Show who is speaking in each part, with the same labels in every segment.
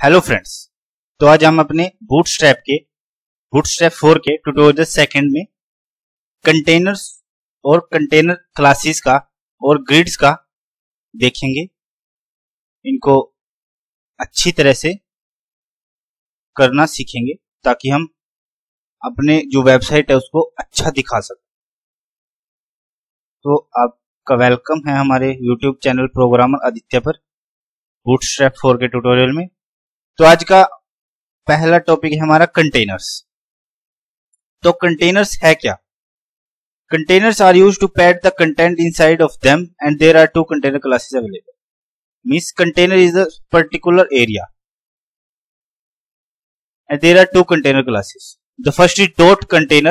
Speaker 1: Hello friends, तो आज हम अपने बूटस्ट्रैप 4 के ट्यूटोरियल सेकंड में कंटेनर्स और कंटेनर क्लासेस का और ग्रिड्स का देखेंगे। इनको अच्छी तरह से करना सीखेंगे ताकि हम अपने जो वेबसाइट है उसको अच्छा दिखा सकें। तो आपका वेलकम है हमारे यूट्यूब चैनल प्रोग्रामर आदित्य पर बूटस्ट्रैप 4 के ट्यूटोरियल में। तो आज का पहला टॉपिक है हमारा कंटेनर्स। तो कंटेनर्स है क्या? Containers are used to pad the content inside of them and there are two container classes available. Means container is a particular area and there are two container classes. The first is dot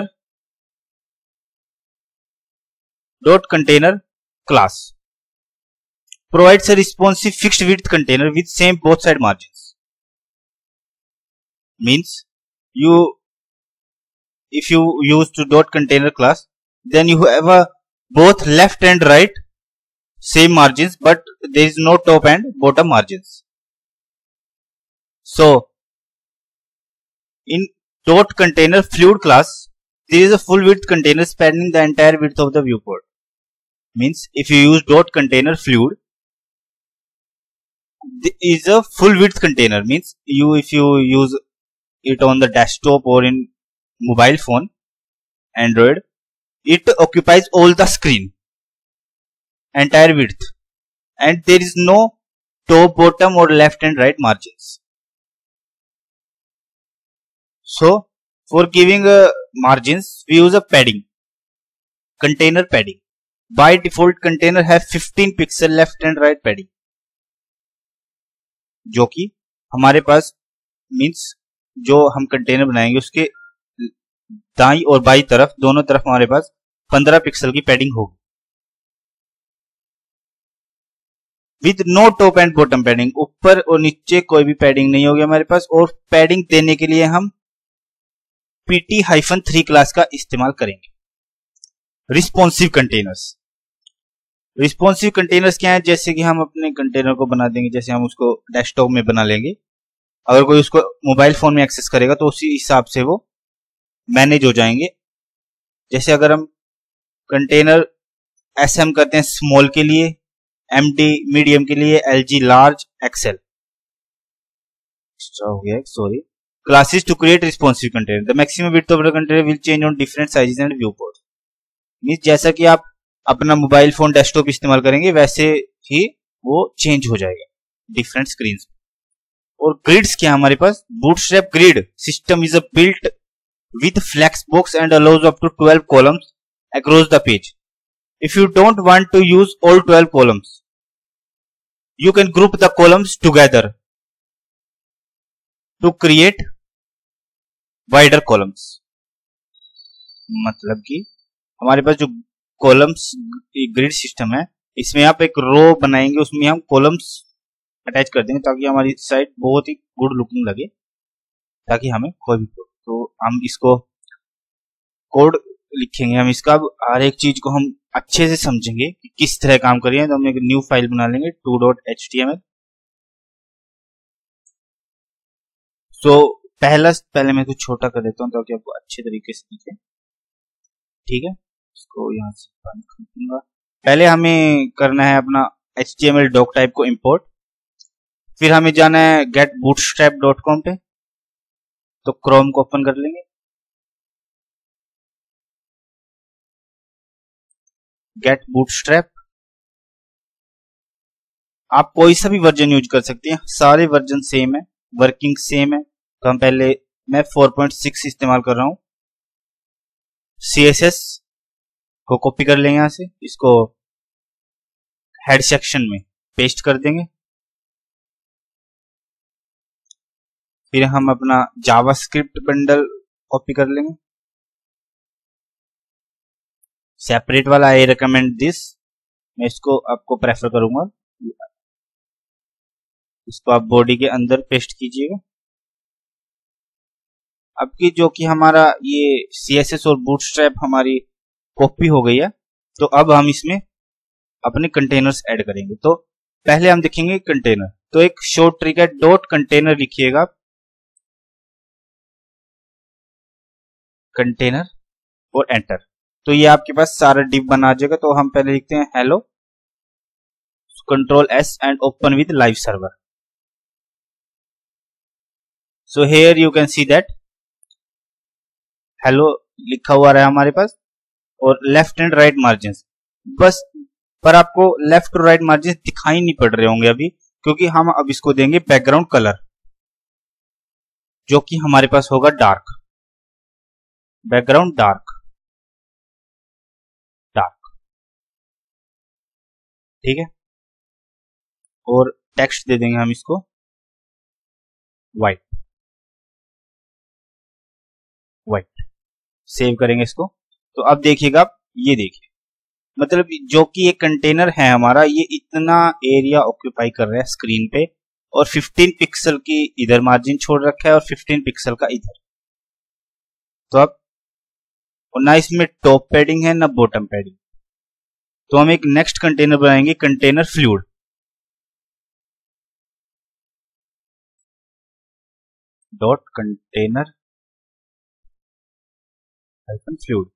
Speaker 1: container class provides a responsive fixed width container with same both side margins. Means if you use to dot container class, then you have a both left and right same margins, but there is no top and bottom margins. So in dot container fluid class, there is a full width container spanning the entire width of the viewport. Means if you use dot container fluid, is a full width container. Means if you use it on the desktop or in mobile phone, Android, it occupies all the screen, entire width, and there is no top, bottom or left and right margins. So for giving margins, we use a padding, container padding. By default, container have 15 pixel left and right padding, जो कि हमारे पास means जो हम container बनाएंगे उसके दाईं और बाईं तरफ दोनों तरफ हमारे पास 15 पिक्सल की पैडिंग होगी। With no top and bottom padding, ऊपर और नीचे कोई भी पैडिंग नहीं होगी हमारे पास। और पैडिंग देने के लिए हम PT-3 क्लास का इस्तेमाल करेंगे। रिस्पॉन्सिव कंटेनर्स, रिस्पॉन्सिव कंटेनर्स क्या है? जैसे कि हम अपने कंटेनर को बना देंगे, जैसे हम उसको डेस्कटॉप में बना लेंगे, अगर कोई उसको मोबाइल फोन में एक्सेस करेगा तो उसी हिसाब से वो मैनेज हो जाएंगे। जैसे अगर हम कंटेनर SM करते हैं स्मॉल के लिए, MD मीडियम के लिए, LG लार्ज, XL हो गया, sorry. Classes to create responsive container. The maximum width of the container will change on different sizes and viewports. Means जैसा कि आप अपना मोबाइल फोन डेस्कटॉप इस्तेमाल करेंगे वैसे ही वो चेंज हो जाएगा डिफरेंट स्क्रीन। और ग्रिड्स क्या हमारे पास? Bootstrap grid system is a built with flex box and allows up to 12 columns across the page. If you don't want to use all 12 columns, you can group the columns together to create wider columns. मतलब कि हमारे पास जो columns grid system है, इसमें आप एक रो बनाएंगे, उसमें हम कॉलम्स अटैच कर देंगे ताकि हमारी साइट बहुत ही गुड लुकिंग लगे, ताकि हमें कोई भी तो हम इसको कोड लिखेंगे, हम इसका हर एक चीज को हम अच्छे से समझेंगे कि किस तरह काम करिए। तो हम एक न्यू फाइल बना लेंगे 2.html। सो पहले मैं कुछ छोटा कर देता हूँ ताकि आपको अच्छे तरीके से दिखे। ठीक है, इसको यहाँ से बंद कर दूंगा। पहले हमें करना है अपना HTML डॉक टाइप को इंपोर्ट, फिर हमें जाना है getbootstrap.com पे। तो क्रोम को ओपन कर लेंगे, गेट बूटस्ट्रैप। आप कोई सा भी वर्जन यूज कर सकते हैं, सारे वर्जन सेम है, वर्किंग सेम है। तो हम पहले मैं 4.6 इस्तेमाल कर रहा हूं। CSS को कॉपी कर लेंगे, यहां से इसको हेड सेक्शन में पेस्ट कर देंगे। फिर हम अपना जावास्क्रिप्ट बंडल कॉपी कर लेंगे, सेपरेट वाला। आई रिकमेंड दिस, मैं इसको आपको प्रेफर करूंगा। इसको आप बॉडी के अंदर पेस्ट कीजिएगा। अब की जो कि हमारा ये CSS और बूटस्ट्रैप हमारी कॉपी हो गई है, तो अब हम इसमें अपने कंटेनर्स ऐड करेंगे। तो पहले हम देखेंगे कंटेनर। तो एक शॉर्ट ट्रिक है, डॉट कंटेनर लिखिएगा, कंटेनर और एंटर, तो ये आपके पास सारा डिव बना जाएगा। तो हम पहले लिखते हैं hello, control S and open with live server. So here you can see that hello लिखा हुआ रहा हमारे पास, और लेफ्ट एंड राइट मार्जिन बस, पर आपको लेफ्ट और राइट मार्जिन दिखाई नहीं पड़ रहे होंगे अभी, क्योंकि हम अब इसको देंगे बैकग्राउंड कलर, जो कि हमारे पास होगा डार्क, बैकग्राउंड डार्क, डार्क, ठीक है। और टेक्स्ट दे देंगे हम इसको व्हाइट, व्हाइट, सेव करेंगे इसको। तो अब देखिएगा, ये देखिए, मतलब जो कि ये कंटेनर है हमारा, ये इतना एरिया ऑक्यूपाई कर रहा है स्क्रीन पे, और 15 पिक्सल की इधर मार्जिन छोड़ रखा है और 15 पिक्सल का इधर। तो अब ना इसमें टॉप पैडिंग है ना बॉटम पैडिंग, तो हम एक नेक्स्ट कंटेनर बनाएंगे, container fluid, dot container hyphen fluid.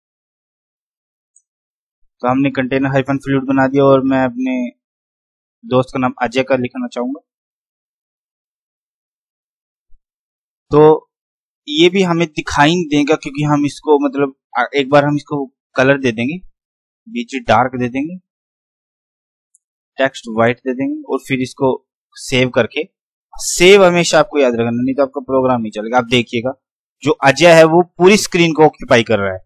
Speaker 1: तो हमने कंटेनर हाइफन फ्लूइड बना दिया, और मैं अपने दोस्त का नाम अजय का लिखना चाहूंगा। तो ये भी हमें दिखाई नहीं देगा, क्योंकि हम इसको मतलब एक बार हम इसको कलर दे देंगे, बीच डार्क दे देंगे, टेक्स्ट व्हाइट दे देंगे, और फिर इसको सेव करके, सेव हमेशा आपको याद रखना, नहीं तो आपका प्रोग्राम नहीं चलेगा। आप देखिएगा, जो अजय है वो पूरी स्क्रीन को ऑक्यूपाई कर रहा है,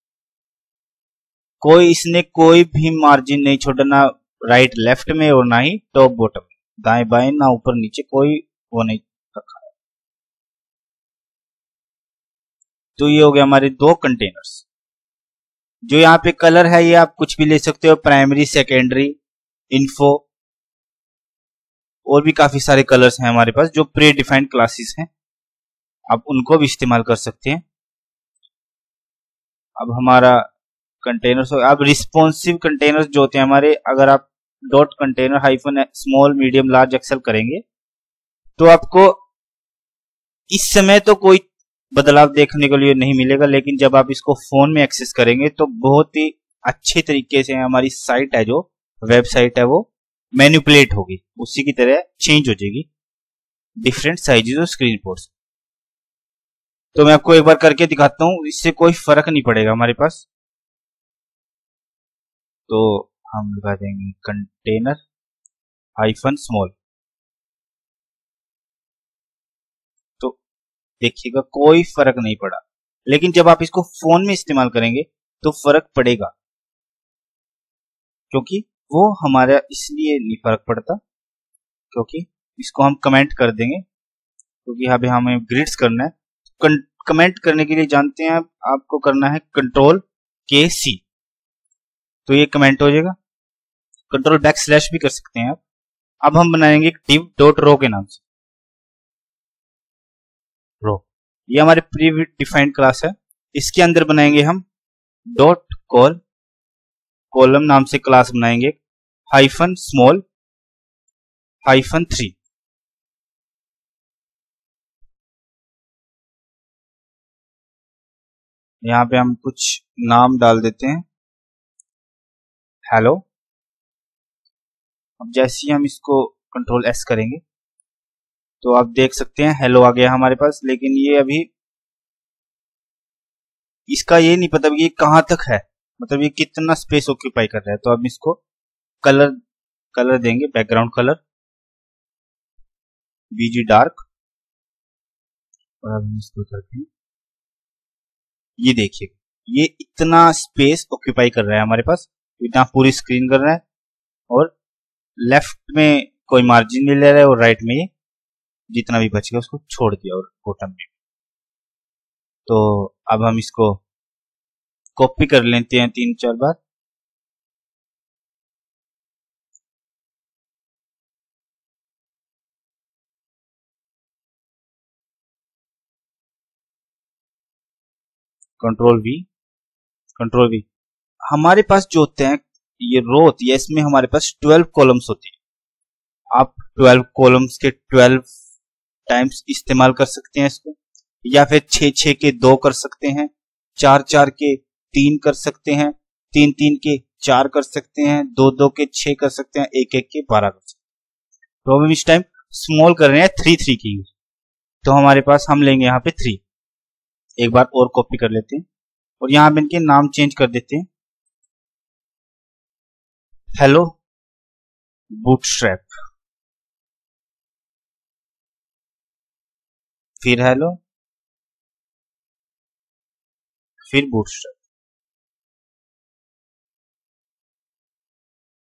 Speaker 1: इसने कोई भी मार्जिन नहीं छोड़ा, ना राइट लेफ्ट में और ना ही टॉप बॉटम में, दाएं बाएं ना ऊपर नीचे, कोई वो नहीं रखा है। तो ये हो गया हमारे दो कंटेनर्स। जो यहाँ पे कलर है, ये आप कुछ भी ले सकते हो, प्राइमरी, सेकेंडरी, इन्फो, और भी काफी सारे कलर्स हैं हमारे पास जो प्री डिफाइंड क्लासेस हैं, आप उनको भी इस्तेमाल कर सकते हैं। अब हमारा कंटेनर्स, अब रिस्पॉन्सिव कंटेनर्स जो होते हैं हमारे, अगर आप dot container hyphen small medium large XL करेंगे, तो आपको इस समय तो कोई बदलाव देखने के लिए नहीं मिलेगा, लेकिन जब आप इसको फोन में एक्सेस करेंगे तो बहुत ही अच्छे तरीके से हमारी साइट है, जो वेबसाइट है, वो मैनिपुलेट होगी, उसी की तरह चेंज हो जाएगी डिफरेंट साइजेस और स्क्रीन पोर्ट्स। तो मैं आपको एक बार करके दिखाता हूं, इससे कोई फर्क नहीं पड़ेगा हमारे पास। तो हम लगा देंगे कंटेनर हाइफन स्मॉल, तो देखिएगा कोई फर्क नहीं पड़ा, लेकिन जब आप इसको फोन में इस्तेमाल करेंगे तो फर्क पड़ेगा, क्योंकि वो हमारा इसलिए नहीं फर्क पड़ता क्योंकि इसको हम कमेंट कर देंगे, क्योंकि यहाँ पे हमें ग्रिड्स करना है। कमेंट करने के लिए जानते हैं आपको करना है कंट्रोल के सी, तो ये कमेंट हो जाएगा। कंट्रोल बैक स्लैश भी कर सकते हैं आप। अब हम बनाएंगे div डॉट रो के नाम से, रो, ये हमारे प्री डिफाइंड क्लास है, इसके अंदर बनाएंगे हम डॉट कॉलम नाम से क्लास बनाएंगे, हाइफन स्मॉल हाइफन 3, यहां पे हम कुछ नाम डाल देते हैं, हेलो। अब जैसे ही हम इसको कंट्रोल एस करेंगे तो आप देख सकते हैं हेलो आ गया हमारे पास, लेकिन ये अभी इसका ये नहीं पता ये कहां तक है, मतलब ये कितना स्पेस ऑक्यूपाई कर रहा है। तो अब इसको कलर देंगे, बैकग्राउंड कलर बीजी डार्क, और अब इसको करते हैं, ये देखिए ये इतना स्पेस ऑक्यूपाई कर रहा है हमारे पास, इतना पूरी स्क्रीन कर रहा है, और लेफ्ट में कोई मार्जिन नहीं ले रहा है, और राइट में ये जितना भी बच गया उसको छोड़ दिया, और बॉटम में। तो अब हम इसको कॉपी कर लेते हैं 3-4 बार, कंट्रोल वी। हमारे पास जो होते हैं ये रो होती है, इसमें हमारे पास 12 कॉलम्स होती है। आप 12 कॉलम्स के 12 टाइम्स इस्तेमाल कर सकते हैं इसको, या फिर 6 के 2 कर सकते हैं, 4 के 3 कर सकते हैं, 3 के 4 कर सकते हैं, 2 के 6 कर सकते हैं, 1 के 12 कर सकते हैं। तो हम इस टाइम स्मॉल कर रहे हैं 3 की यूज, तो हमारे पास हम लेंगे यहाँ पे 3। एक बार और कॉपी कर लेते हैं और यहाँ पे इनके नाम चेंज कर देते हैं, हेलो बूटस्ट्रैप, फिर हेलो, फिर बूटस्ट्रैप।